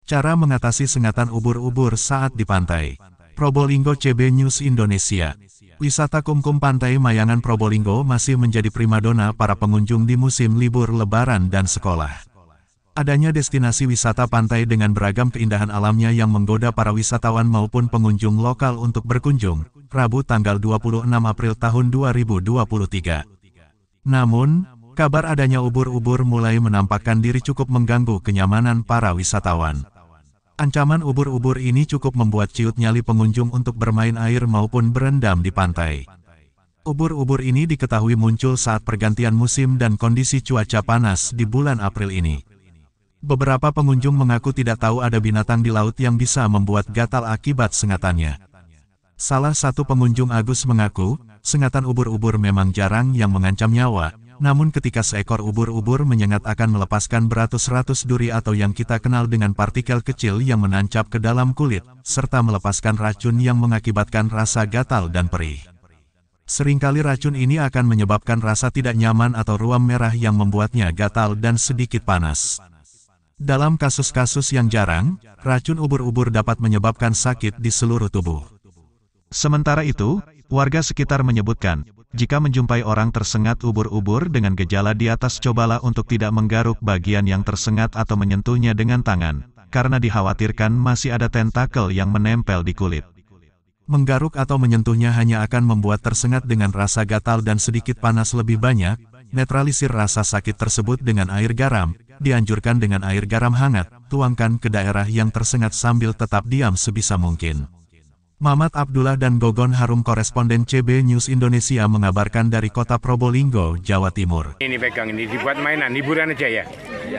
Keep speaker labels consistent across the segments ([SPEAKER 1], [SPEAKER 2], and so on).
[SPEAKER 1] Cara mengatasi sengatan ubur-ubur saat di pantai. Probolinggo CB News Indonesia. Wisata Kumkum Pantai Mayangan Probolinggo masih menjadi primadona para pengunjung di musim libur Lebaran dan sekolah. Adanya destinasi wisata pantai dengan beragam keindahan alamnya yang menggoda para wisatawan maupun pengunjung lokal untuk berkunjung, Rabu tanggal 26 April tahun 2023. Namun, kabar adanya ubur-ubur mulai menampakkan diri cukup mengganggu kenyamanan para wisatawan. Ancaman ubur-ubur ini cukup membuat ciut nyali pengunjung untuk bermain air maupun berendam di pantai. Ubur-ubur ini diketahui muncul saat pergantian musim dan kondisi cuaca panas di bulan April ini. Beberapa pengunjung mengaku tidak tahu ada binatang di laut yang bisa membuat gatal akibat sengatannya. Salah satu pengunjung Agus mengaku, sengatan ubur-ubur memang jarang yang mengancam nyawa. Namun ketika seekor ubur-ubur menyengat akan melepaskan beratus-ratus duri atau yang kita kenal dengan partikel kecil yang menancap ke dalam kulit, serta melepaskan racun yang mengakibatkan rasa gatal dan perih. Seringkali racun ini akan menyebabkan rasa tidak nyaman atau ruam merah yang membuatnya gatal dan sedikit panas. Dalam kasus-kasus yang jarang, racun ubur-ubur dapat menyebabkan sakit di seluruh tubuh. Sementara itu, warga sekitar menyebutkan, jika menjumpai orang tersengat ubur-ubur dengan gejala di atas, cobalah untuk tidak menggaruk bagian yang tersengat atau menyentuhnya dengan tangan, karena dikhawatirkan masih ada tentakel yang menempel di kulit. Menggaruk atau menyentuhnya hanya akan membuat tersengat dengan rasa gatal dan sedikit panas lebih banyak. Netralisir rasa sakit tersebut dengan air garam, dianjurkan dengan air garam hangat, tuangkan ke daerah yang tersengat sambil tetap diam sebisa mungkin. Mamat Abdullah dan Gogon Harum, koresponden CB News Indonesia mengabarkan dari kota Probolinggo, Jawa Timur.
[SPEAKER 2] Ini pegang, ini dibuat mainan, hiburan aja ya?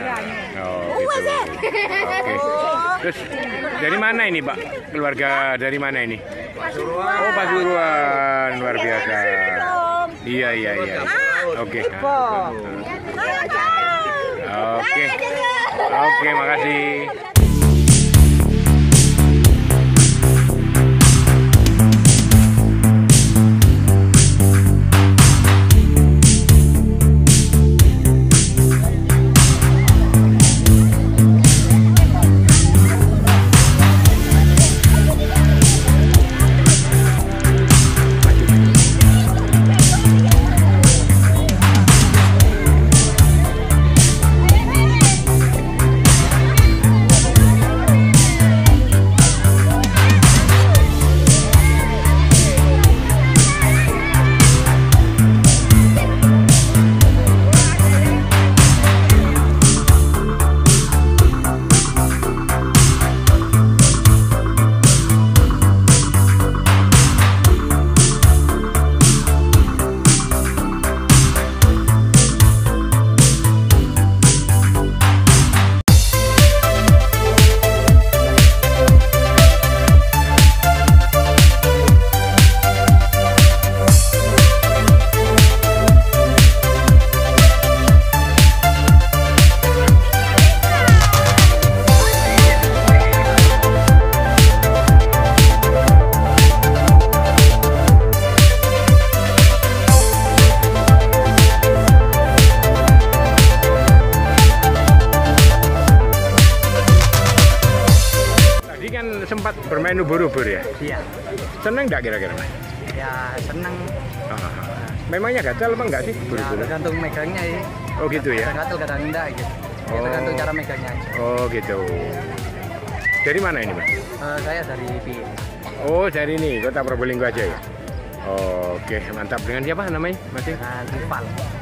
[SPEAKER 2] Oh, gitu. Oke. Terus, dari mana ini Pak? Keluarga dari mana ini? Pasuruan. Oh, Pasuruan, luar biasa. Iya. Oke. Oke, makasih. Sempat bermain ubur-ubur ya?
[SPEAKER 3] Iya.
[SPEAKER 2] Seneng nggak kira-kira?
[SPEAKER 3] Ya seneng.
[SPEAKER 2] Memangnya gatal apa enggak sih?
[SPEAKER 3] Ya, tergantung megangnya ya.
[SPEAKER 2] Oh gitu ya?
[SPEAKER 3] Kadang gatal, kadang enggak gitu. Ya, tergantung cara megangnya aja.
[SPEAKER 2] Oh gitu. Dari mana ini Mas?
[SPEAKER 3] Saya dari PI.
[SPEAKER 2] Oh dari ini, kota Probolinggo aja ya? Oke, mantap. Dengan siapa namanya Mas?
[SPEAKER 3] Dengan Rival.